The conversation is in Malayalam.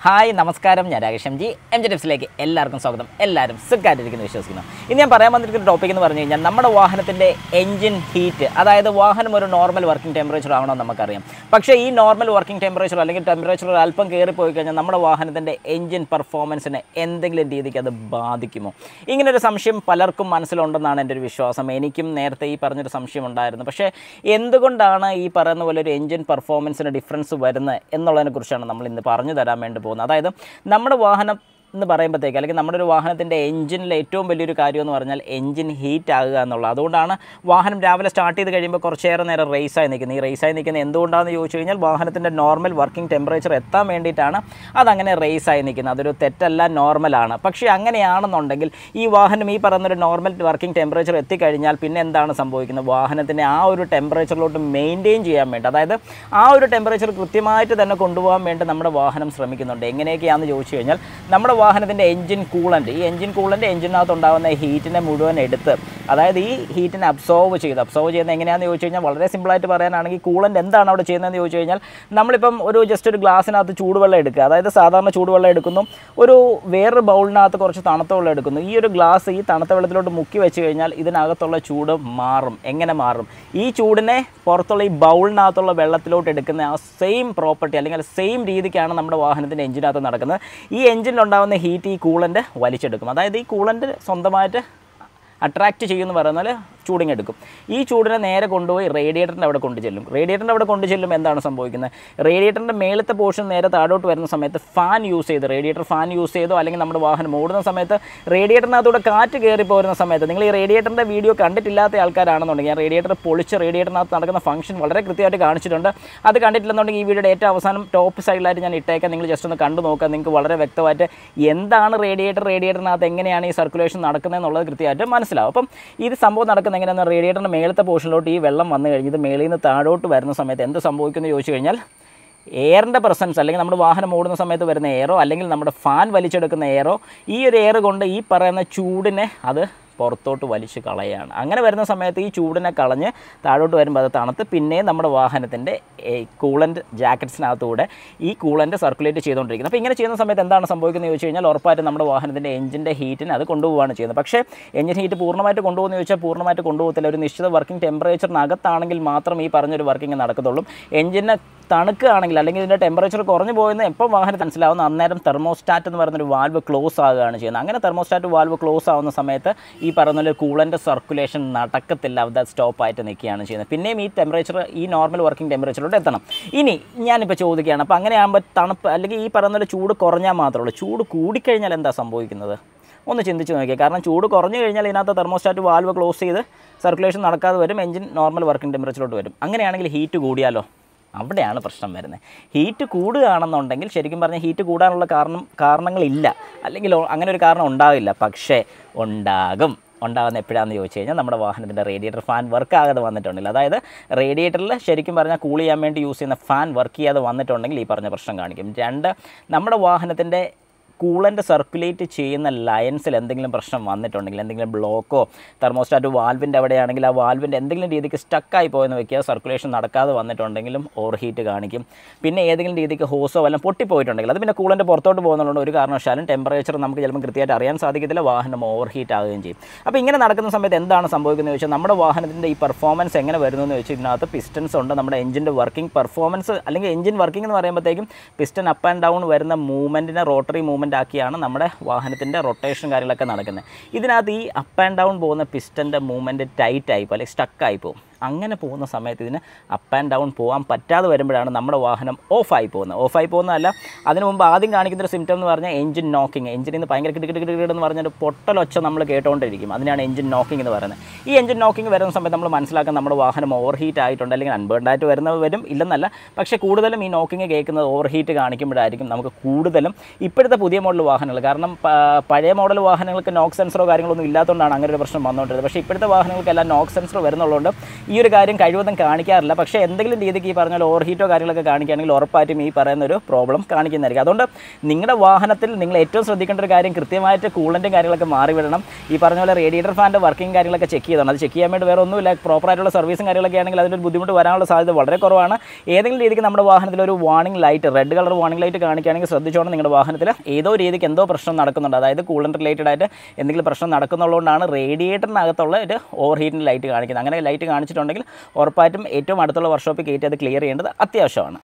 ഹായ് നമസ്കാരം, ഞാൻ രാകേഷ് എം ജി ടിപ്സിലേക്ക് എല്ലാവർക്കും സ്വാഗതം. എല്ലാവരും സുഖമായിട്ടിരിക്കുന്നു വിശ്വസിക്കുന്നു. ഇന്ന് ഞാൻ പറയാൻ വന്നിരിക്കുന്ന ടോപ്പിക് എന്ന് പറഞ്ഞു കഴിഞ്ഞാൽ നമ്മുടെ വാഹനത്തിൻ്റെ എൻജിൻ ഹീറ്റ്, അതായത് വാഹനം ഒരു നോർമൽ വർക്കിംഗ് ടെമ്പറേച്ചർ ആവണമെന്ന് നമുക്കറിയാം. പക്ഷേ ഈ നോർമൽ വർക്കിംഗ് ടെമ്പറേച്ചർ അല്ലെങ്കിൽ ടെമ്പറേച്ചർ അല്പം കയറിപ്പോയി കഴിഞ്ഞാൽ നമ്മുടെ വാഹനത്തിൻ്റെ എൻജിൻ പെർഫോമൻസിനെ എന്തെങ്കിലും രീതിക്ക് അത് ബാധിക്കുമോ? ഇങ്ങനൊരു സംശയം പലർക്കും മനസ്സിലുണ്ടെന്നാണ് എൻ്റെ ഒരു വിശ്വാസം. എനിക്കും നേരത്തെ ഈ പറഞ്ഞൊരു സംശയം ഉണ്ടായിരുന്നു. പക്ഷേ എന്തുകൊണ്ടാണ് ഈ പറയുന്ന പോലെ ഒരു എൻജിൻ പെർഫോമൻസിന് ഡിഫറൻസ് വരുന്നത് എന്നുള്ളതിനെക്കുറിച്ചാണ് നമ്മൾ ഇന്ന് പറഞ്ഞു തരാൻ വേണ്ടി പോകുന്നത്. അതായത് നമ്മുടെ വാഹനം എന്ന് പറയുമ്പോഴത്തേക്ക് അല്ലെങ്കിൽ നമ്മുടെ ഒരു വാഹനത്തിൻ്റെ എൻജിനിലെ ഏറ്റവും വലിയൊരു കാര്യം എന്ന് പറഞ്ഞാൽ എൻജിൻ ഹീറ്റ് ആകുക എന്നുള്ളത്. അതുകൊണ്ടാണ് വാഹനം രാവിലെ സ്റ്റാർട്ട് ചെയ്ത് കഴിയുമ്പോൾ കുറച്ചേറെ നേരം റേസായി നിൽക്കുന്നത്. ഈ റേസായി നിൽക്കുന്നത് എന്തുകൊണ്ടാണെന്ന് ചോദിച്ചു കഴിഞ്ഞാൽ വാഹനത്തിൻ്റെ നോർമൽ വർക്കിംഗ് ടെമ്പറേച്ചർ എത്താൻ വേണ്ടിയിട്ടാണ് അതങ്ങനെ റേസായി നിൽക്കുന്നത്. അതൊരു തെറ്റല്ല, നോർമലാണ്. പക്ഷേ അങ്ങനെയാണെന്നുണ്ടെങ്കിൽ ഈ വാഹനം ഈ പറയുന്നൊരു നോർമൽ വർക്കിംഗ് ടെമ്പറേച്ചർ എത്തിക്കഴിഞ്ഞാൽ പിന്നെ എന്താണ് സംഭവിക്കുന്നത്? വാഹനത്തിനെ ആ ഒരു ടെമ്പറേച്ചറിലോട്ട് മെയിൻറ്റെയിൻ ചെയ്യാൻ വേണ്ടി, അതായത് ആ ഒരു ടെമ്പറേച്ചർ കൃത്യമായിട്ട് തന്നെ കൊണ്ടുപോകാൻ വേണ്ടി നമ്മുടെ വാഹനം ശ്രമിക്കുന്നുണ്ട്. എങ്ങനെയൊക്കെയാണെന്ന് ചോദിച്ചു കഴിഞ്ഞാൽ നമ്മുടെ വാഹനത്തിൻ്റെ എൻജിൻ കൂളൻ്റ്, ഈ എൻജിൻ കൂളൻ്റ് എൻജിനകത്ത് ഉണ്ടാകുന്ന ഹീറ്റിനെ മുഴുവൻ എടുത്ത്, അതായത് ഈ ഹീറ്റിനെ അബ്സോർവ് ചെയ്യുന്നത് എങ്ങനെയാണെന്ന് ചോദിച്ചു കഴിഞ്ഞാൽ വളരെ സിമ്പിളായിട്ട് പറയാനാണെങ്കിൽ കൂളൻ്റ് എന്താണ് അവിടെ ചെയ്യുന്നതെന്ന് ചോദിച്ചു കഴിഞ്ഞാൽ നമ്മളിപ്പം ജസ്റ്റ് ഒരു ഗ്ലാസ്സിനകത്ത് ചൂടുവെള്ളം എടുക്കുക, അതായത് സാധാരണ ചൂടുവെള്ളം എടുക്കുന്നു, വേറൊരു ബൗളിനകത്ത് കുറച്ച് തണുത്ത വെള്ളം എടുക്കുന്നു. ഈ ഒരു ഗ്ലാസ് ഈ തണുത്ത വെള്ളത്തിലോട്ട് മുക്കി വെച്ച് കഴിഞ്ഞാൽ ഇതിനകത്തുള്ള ചൂട് മാറും. എങ്ങനെ മാറും? ഈ ചൂടിനെ പുറത്തുള്ള ഈ ബൗളിനകത്തുള്ള വെള്ളത്തിലോട്ട് എടുക്കുന്ന ആ സെയിം പ്രോപ്പർട്ടി അല്ലെങ്കിൽ സെയിം രീതിക്കാണ് നമ്മുടെ വാഹനത്തിൻ്റെ എൻജിനകത്ത് നടക്കുന്നത്. ഈ എൻജിനിലുണ്ടാകുന്ന ഹീറ്റ് ഈ കൂളൻ്റ് വലിച്ചെടുക്കും. അതായത് ഈ കൂളൻ്റ് സ്വന്തമായിട്ട് അട്രാക്റ്റ് ചെയ്യുമെന്ന് പറയുന്നാൽ ചൂടിങ് എടുക്കും. ഈ ചൂടിനെ നേരെ കൊണ്ടുപോയി റേഡിയേറ്ററിൻ്റെ അവിടെ കൊണ്ടു ചെല്ലും. എന്താണ് സംഭവിക്കുന്നത്? റേഡിയേറ്ററിൻ്റെ മേളത്തെ പോർഷൻ നേരെ താഴോട്ട് വരുന്ന സമയത്ത് റേഡിയേറ്റർ ഫാൻ യൂസ് ചെയ്തോ അല്ലെങ്കിൽ നമ്മുടെ വാഹനം ഓടുന്ന സമയത്ത് റേഡിയേറ്ററിനകത്തൂടെ കാറ്റ് കയറി പോരുന്ന സമയത്ത്, നിങ്ങൾ ഈ റേഡിയേറ്ററിൻ്റെ വീഡിയോ കണ്ടിട്ടില്ലാത്ത ആൾക്കാരാണെന്നുണ്ടെങ്കിൽ ഞാൻ റേഡിയേറ്റർ പൊളിച്ച് റേഡിയേറ്ററിനകത്ത് നടക്കുന്ന ഫംഗ്ഷൻ വളരെ കൃത്യമായിട്ട് കാണിച്ചിട്ടുണ്ട്. അത് കണ്ടിട്ടില്ലെന്നുണ്ടെങ്കിൽ ഈ വീഡിയോയുടെ ഏറ്റവും അവസാനം ടോപ്പ് സൈഡിലായിട്ട് ഞാൻ ഇട്ടേക്കാം. നിങ്ങൾ ജസ്റ്റ് ഒന്ന് കണ്ടു നോക്കുക. നിങ്ങൾക്ക് വളരെ വ്യക്തമായിട്ട് എന്താണ് റേഡിയേറ്ററിനകത്ത് എങ്ങനെയാണ് ഈ സർക്കുലേഷൻ നടക്കുന്നത് എന്നുള്ളത് കൃത്യമായിട്ട് മനസ്സിലാവും. അപ്പം ഇത് സംഭവം നടക്കുന്ന എങ്ങനെയാണെന്ന്, റേഡിയേറ്ററിൻ്റെ മേളത്തെ പോർഷനിലോട്ട് ഈ വെള്ളം വന്നു കഴിഞ്ഞത് മേളിൽ നിന്ന് താഴോട്ട് വരുന്ന സമയത്ത് എന്ത് സംഭവിക്കുമെന്ന് ചോദിച്ചു കഴിഞ്ഞാൽ എയറിൻ്റെ പ്രസൻസ്, അല്ലെങ്കിൽ നമ്മുടെ വാഹനം ഓടുന്ന സമയത്ത് വരുന്ന എയറോ അല്ലെങ്കിൽ നമ്മുടെ ഫാൻ വലിച്ചെടുക്കുന്ന എയറോ, ഈ ഒരു എയർ കൊണ്ട് ഈ പറയുന്ന ചൂടിനെ അത് പുറത്തോട്ട് വലിച്ച് കളയുകയാണ്. അങ്ങനെ വരുന്ന സമയത്ത് ഈ ചൂടിനെ കളഞ്ഞ് താഴോട്ട് വരുമ്പോൾ അത് തണുത്ത് പിന്നെയും നമ്മുടെ വാഹനത്തിൻ്റെ കൂളൻ്റ് ജാക്കറ്റ്സിനകത്തൂടെ ഈ കൂളൻ്റ് സർക്കുലേറ്റ് ചെയ്തുകൊണ്ടിരിക്കുന്നത്. അപ്പോൾ ഇങ്ങനെ ചെയ്യുന്ന സമയത്ത് എന്താണ് സംഭവിക്കുന്നത് ചോദിച്ചു കഴിഞ്ഞാൽ ഉറപ്പായിട്ടും നമ്മുടെ വാഹനത്തിൻ്റെ എഞ്ചിൻ്റെ ഹീറ്റിനെ അത് കൊണ്ടുപോവുകയാണ് ചെയ്യുന്നത്. പക്ഷേ എഞ്ചിൻ ഹീറ്റ് പൂർണ്ണമായിട്ട് കൊണ്ടുപോകുമെന്ന് ചോദിച്ചാൽ പൂർണ്ണമായിട്ട് കൊണ്ടുപോകത്തില്ല. ഒരു നിശ്ചിത വർക്കിംഗ് ടെമ്പറേച്ചറിനകത്താണെങ്കിൽ മാത്രം ഈ പറഞ്ഞൊരു വർക്കിംഗ് നടക്കത്തുള്ളൂ. എഞ്ചിനെ തണുക്കുകയാണെങ്കിൽ അല്ലെങ്കിൽ ഇതിൻ്റെ ടെമ്പറേച്ചർ കുറഞ്ഞു പോയെന്ന് എപ്പോൾ വാഹനം മനസ്സിലാവുന്ന അന്നേരം തെർമോസ്റ്റാറ്റ് എന്ന് പറയുന്നൊരു വാൽവ് ക്ലോസ് ആകുകയാണ് ചെയ്യുന്നത്. അങ്ങനെ തെർമോസ്റ്റാറ്റ് വാൽവ് ക്ലോസ് ആവുന്ന സമയത്ത് ഈ പറയുന്ന കൂളൻ്റ് സർക്കുലേഷൻ നടക്കത്തില്ല, അത് സ്റ്റോപ്പായിട്ട് നിൽക്കുകയാണ് ചെയ്യുന്നത്. പിന്നെയും ഈ ടെമ്പറേച്ചർ ഈ നോർമൽ വർക്കിംഗ് ടെമ്പറേച്ചറിലോട്ട് എത്തണം. ഇനി ഞാനിപ്പോൾ ചോദിക്കുകയാണ്, അപ്പോൾ അങ്ങനെയാകുമ്പോൾ തണുപ്പ് അല്ലെങ്കിൽ ഈ പറയുന്ന ചൂട് കുറഞ്ഞാൽ മാത്രമേ ഉള്ളൂ. ചൂട് കൂടിക്കഴിഞ്ഞാൽ എന്താ സംഭവിക്കുന്നത്? ഒന്ന് ചിന്തിച്ച് നോക്കിയാൽ. കാരണം ചൂട് കുറഞ്ഞു കഴിഞ്ഞാൽ ഇതിനകത്ത് തെർമോസ്റ്റാറ്റ് വാൽവ് ക്ലോസ് ചെയ്ത് സർക്കുലേഷൻ നടക്കാതെ വരും, എഞ്ചിൻ നോർമൽ വർക്കിംഗ് ടെമ്പറേച്ചറിലോട്ട് വരും. അങ്ങനെയാണെങ്കിൽ ഹീറ്റ് കൂടിയാലോ? അവിടെയാണ് പ്രശ്നം വരുന്നത്. ഹീറ്റ് കൂടുകയാണെന്നുണ്ടെങ്കിൽ ശരിക്കും പറഞ്ഞാൽ ഹീറ്റ് കൂടാനുള്ള കാരണങ്ങളില്ല, അല്ലെങ്കിൽ അങ്ങനെ ഒരു കാരണം ഉണ്ടാവില്ല. പക്ഷേ ഉണ്ടാകുന്ന എപ്പോഴാണെന്ന് ചോദിച്ചു കഴിഞ്ഞാൽ നമ്മുടെ വാഹനത്തിൻ്റെ റേഡിയേറ്റർ ഫാൻ വർക്ക് ആകാതെ വന്നിട്ടുണ്ടെങ്കിൽ, അതായത് റേഡിയേറ്ററിൽ ശരിക്കും പറഞ്ഞാൽ കൂൾ ചെയ്യാൻ വേണ്ടി യൂസ് ചെയ്യുന്ന ഫാൻ വർക്ക് ചെയ്യാതെ വന്നിട്ടുണ്ടെങ്കിൽ ഈ പറഞ്ഞ പ്രശ്നം കാണിക്കും. രണ്ട്, നമ്മുടെ വാഹനത്തിൻ്റെ കൂളൻ്റ് സർക്കുലേറ്റ് ചെയ്യുന്ന ലൈൻസിൽ എന്തെങ്കിലും പ്രശ്നം വന്നിട്ടുണ്ടെങ്കിൽ, എന്തെങ്കിലും ബ്ലോക്കോ തെർമോസ്റ്റാറ്റ് വാൽവിൻ്റെ അവിടെയാണെങ്കിൽ ആ വാൽവിൻ്റെ എന്തെങ്കിലും രീതിക്ക് സ്റ്റക്കായി പോയെന്ന് വെക്കുക, സർക്കുലേഷൻ നടക്കാതെ വന്നിട്ടുണ്ടെങ്കിലും ഓവർ ഹീറ്റ് കാണിക്കും. പിന്നെ ഏതെങ്കിലും രീതിക്ക് ഹോസോ വല്ലതും പൊട്ടിപ്പോയിട്ടുണ്ടെങ്കിൽ അത് പിന്നെ കൂളൻ്റ് പുറത്തോട്ട് പോകുന്നതുകൊണ്ട് ഒരു കാരണവശാലും ടെമ്പറേച്ചർ നമുക്ക് ചിലപ്പോൾ കൃത്യമായിട്ട് അറിയാൻ സാധിക്കത്തില്ല, വാഹനം ഓവർ ഹീറ്റ് ആവുകയും ചെയ്യും. അപ്പോൾ ഇങ്ങനെ നടക്കുന്ന സമയത്ത് എന്താണ് സംഭവിക്കുന്നത് ചോദിച്ചാൽ നമ്മുടെ വാഹനത്തിൻ്റെ ഈ പെർഫോമൻസ് എങ്ങനെ വരുന്നു എന്ന് വെച്ചാൽ ഇതിനകത്ത് പിസ്റ്റൻസ് ഉണ്ട്. നമ്മുടെ എഞ്ചിൻ്റെ വർക്കിംഗ് പെർഫോമൻസ് അല്ലെങ്കിൽ എഞ്ചിൻ വർക്കിംഗ് എന്ന് പറയുമ്പോഴത്തേക്കും പിസ്റ്റൺ അപ്പ് ആൻഡ് ഡൗൺ വരുന്ന മൂവ്മെൻറ്റിനെ റോട്ടറി മൂവ്മെൻറ്റ് ആക്കിയാണ് നമ്മുടെ വാഹനത്തിൻ്റെ റൊട്ടേഷൻ കാര്യങ്ങളൊക്കെ നടക്കുന്നത്. ഇതിനകത്ത് ഈ അപ്പ് ആൻഡ് ഡൗൺ പോകുന്ന പിസ്റ്റൻ്റെ മൂവ്മെൻറ്റ് ടൈറ്റ് ആയിപ്പോൾ അല്ലെങ്കിൽ സ്റ്റക്കായി പോകും. അങ്ങനെ പോകുന്ന സമയത്ത് ഇതിന് അപ്പ് ആൻഡ് ഡൗൺ പോകാൻ പറ്റാതെ വരുമ്പോഴാണ് നമ്മുടെ വാഹനം ഓഫായി പോകുന്നതല്ല. അതിന് മുമ്പ് ആദ്യം കാണിക്കുന്നൊരു സിംറ്റം എന്ന് പറഞ്ഞാൽ എഞ്ചിൻ നോക്കിങ്. എഞ്ചിനിൽ നിന്ന് ഭയങ്കര കിടുകിടുകിടുകിടെന്ന് പറഞ്ഞൊരു പൊട്ടലൊച്ച നമ്മൾ കേട്ടുകൊണ്ടിരിക്കും. അതിനാണ് എഞ്ചിൻ നോക്കിങ് എന്ന് പറയുന്നത്. ഈ എഞ്ചിൻ നോക്കിങ് വരുന്ന സമയത്ത് നമ്മൾ മനസ്സിലാക്കാൻ നമ്മുടെ വാഹനം ഓവർ ഹീറ്റ് ആയിട്ടുണ്ട്, അല്ലെങ്കിൽ അൺബേൺഡായിട്ട് വരും ഇല്ലെന്നല്ല. പക്ഷേ കൂടുതലും ഈ നോക്കിങ് കേൾക്കുന്നത് ഓവർ ഹീറ്റ് കാണിക്കുമ്പോഴായിരിക്കും നമുക്ക് കൂടുതലും ഇപ്പോഴത്തെ പുതിയ മോഡൽ വാഹനങ്ങൾ. കാരണം പഴയ മോഡൽ വാഹനങ്ങൾക്ക് നോക്ക് സെൻസറോ കാര്യങ്ങളൊന്നും ഇല്ലാത്തതുകൊണ്ടാണ് അങ്ങനെ ഒരു പ്രശ്നം വന്നുകൊണ്ടിരുന്നത്. പക്ഷേ ഇപ്പോഴത്തെ വാഹനങ്ങൾക്കെല്ലാം നോക്ക് സെൻസർ വരുന്നുള്ളതുകൊണ്ട് ഈ ഒരു കാര്യം കഴിവതും കാണിക്കാറില്ല. പക്ഷേ എന്തെങ്കിലും രീതിക്ക് ഈ പറഞ്ഞ പോലെ ഓവർ ഹീറ്റോ കാര്യങ്ങളൊക്കെ കാണിക്കുകയാണെങ്കിൽ ഉറപ്പായിട്ടും ഈ പറയുന്ന ഒരു പ്രോബ്ലം കാണിക്കുന്നതായിരിക്കും. അതുകൊണ്ട് നിങ്ങളുടെ വാഹനത്തിൽ നിങ്ങൾ ഏറ്റവും ശ്രദ്ധിക്കേണ്ട ഒരു കാര്യം കൃത്യമായിട്ട് കൂളൻറ്റും കാര്യങ്ങളൊക്കെ മാറി വിടണം. ഈ പറഞ്ഞ പോലെ റേഡിയേറ്റർ ഫാൻ്റെ വർക്കിംഗ് കാര്യങ്ങളൊക്കെ ചെക്ക് ചെയ്തതാണ്. അത് ചെക്ക് ചെയ്യാൻ വേണ്ടി വേറെ ഒന്നുമില്ല. പ്രോപ്പറായിട്ടുള്ള സർവീസും കാര്യങ്ങളൊക്കെ ആണെങ്കിൽ അതിനൊരു ബുദ്ധിമുട്ട് വരാനുള്ള സാധ്യത വളരെ കുറവാണ്. ഏതെങ്കിലും രീതിക്ക് നമ്മുടെ വാഹനത്തിൽ ഒരു warning light, red colour warning light കാണിക്കുകയാണെങ്കിൽ ശ്രദ്ധിച്ചോണം നിങ്ങളുടെ വാഹനത്തിൽ ഏതോ രീതിക്ക് എന്തോ പ്രശ്നം നടക്കുന്നുണ്ട്. അതായത് കൂളൻ്റ് റിലേറ്റഡ് ആയിട്ട് എന്തെങ്കിലും പ്രശ്നം നടക്കുന്നുള്ളതുകൊണ്ടാണ് റേഡിയേറ്ററിനകത്തുള്ള ഒരു ഓവർ ഹീറ്റിൻ്റെ ലൈറ്റ് കാണിക്കുന്നത്. അങ്ങനെ ലൈറ്റ് കാണിച്ചിട്ടുണ്ടെങ്കിൽ ഉറപ്പായിട്ടും ഏറ്റവും അടുത്തുള്ള വർക്ക്ഷോപ്പിൽ കയറ്റി അത് ക്ലിയർ ചെയ്യേണ്ടത് അത്യാവശ്യമാണ്.